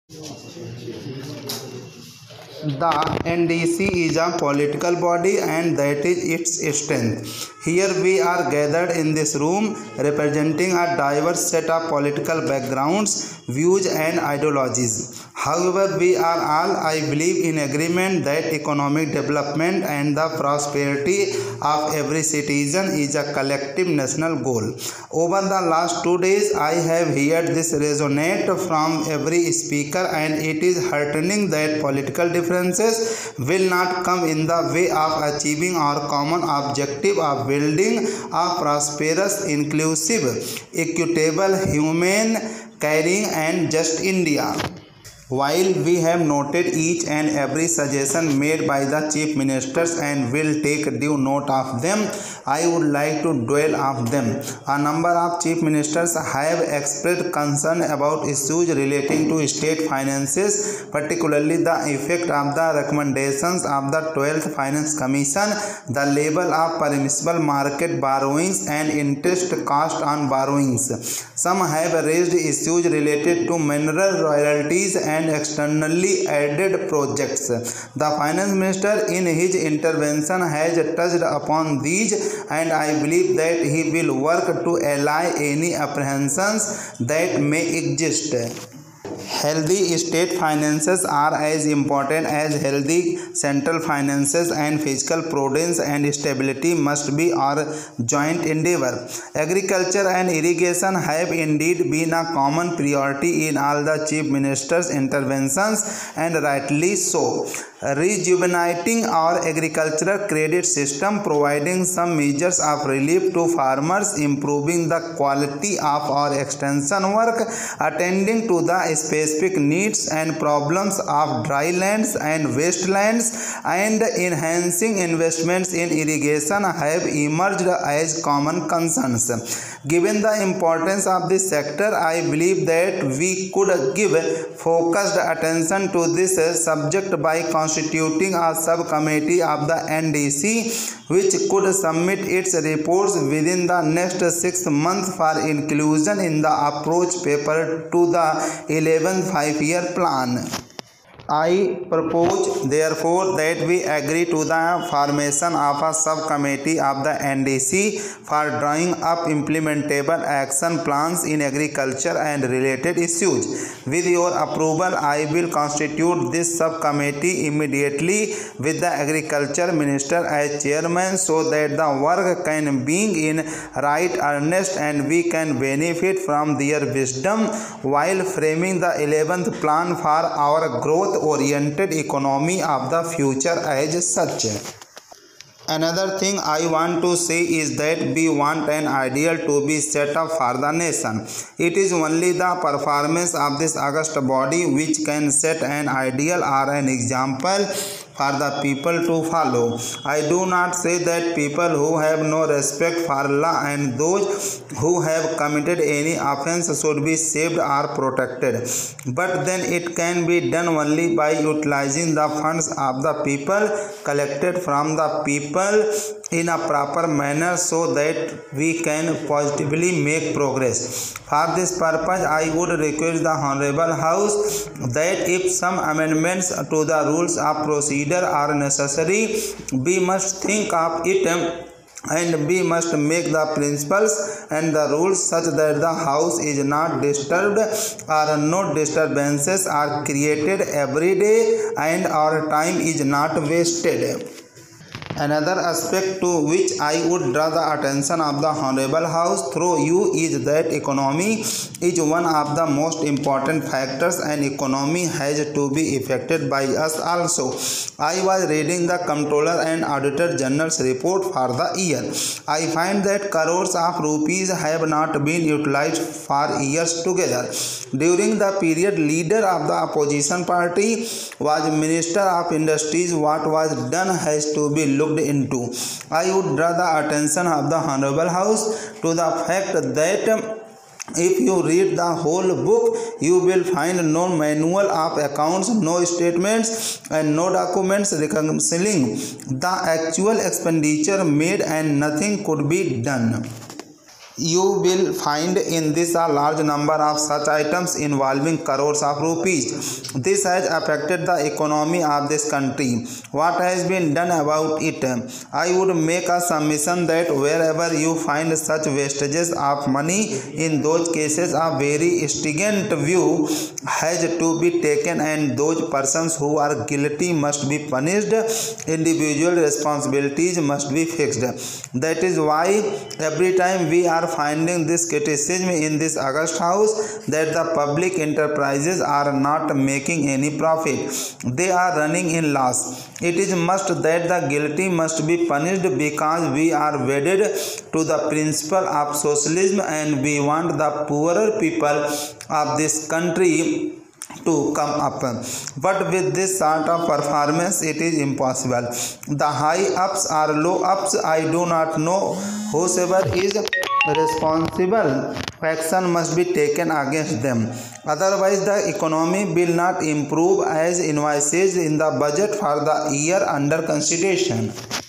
The NDC is a political body and that is its strength. Here we are gathered in this room representing a diverse set of political backgrounds, views and ideologies. However, we are all, I believe, in agreement that economic development and the prosperity of every citizen is a collective national goal. Over the last 2 days, I have heard this resonate from every speaker, and it is heartening that political differences will not come in the way of achieving our common objective of building a prosperous, inclusive, equitable, humane, caring and just India. While we have noted each and every suggestion made by the chief ministers and will take due note of them, I would like to dwell on them. A number of chief ministers have expressed concern about issues relating to state finances, particularly the effect of the recommendations of the 12th Finance Commission, the level of permissible market borrowings and interest cost on borrowings. Some have raised issues related to mineral royalties and externally added projects. The finance minister in his intervention has touched upon these, and I believe that he will work to allay any apprehensions that may exist. Healthy state finances are as important as healthy central finances, and fiscal prudence and stability must be our joint endeavor. Agriculture and irrigation have indeed been a common priority in all the chief ministers' interventions, and rightly so. Rejuvenating our agricultural credit system, providing some measures of relief to farmers, improving the quality of our extension work, attending to the specific needs and problems of dry lands and wastelands, and enhancing investments in irrigation have emerged as common concerns. Given the importance of this sector, I believe that we could give focused attention to this subject by constituting a subcommittee of the NDC, which could submit its reports within the next 6 months for inclusion in the approach paper to the 11th five-year plan. I propose, therefore, that we agree to the formation of a subcommittee of the NDC for drawing up implementable action plans in agriculture and related issues. With your approval, I will constitute this subcommittee immediately with the Agriculture Minister as chairman, so that the work can begin in right earnest and we can benefit from their wisdom while framing the 11th plan for our growth oriented economy of the future as such. Another thing I want to say is that we want an ideal to be set up for the nation. It is only the performance of this august body which can set an ideal or an example for the people to follow. I do not say that people who have no respect for law and those who have committed any offense should be saved or protected, but then it can be done only by utilizing the funds of the people, collected from the people in a proper manner, so that we can positively make progress. For this purpose, I would request the Honorable House that if some amendments to the rules of procedure are necessary, we must think of it and we must make the principles and the rules such that the house is not disturbed or no disturbances are created every day and our time is not wasted. Another aspect to which I would draw the attention of the Honorable House through you is that economy is one of the most important factors, and economy has to be affected by us also. I was reading the Comptroller and Auditor General's report for the year. I find that crores of rupees have not been utilized for years together. During the period, leader of the opposition party was Minister of Industries. What was done has to be looked into. I would draw the attention of the Honorable House to the fact that if you read the whole book, you will find no manual of accounts, no statements, and no documents reconciling the actual expenditure made, and nothing could be done. You will find in this a large number of such items involving crores of rupees. This has affected the economy of this country. What has been done about it? I would make a submission that wherever you find such wastages of money, in those cases a very stringent view has to be taken and those persons who are guilty must be punished. Individual responsibilities must be fixed. That is why every time we are finding this criticism in this August House that the public enterprises are not making any profit, they are running in loss. It is must that the guilty must be punished because we are wedded to the principle of socialism and we want the poorer people of this country to come up. But with this sort of performance it is impossible. The high ups or low ups, I do not know. Whosoever is responsible, action must be taken against them. Otherwise the economy will not improve as invoices in the budget for the year under consideration.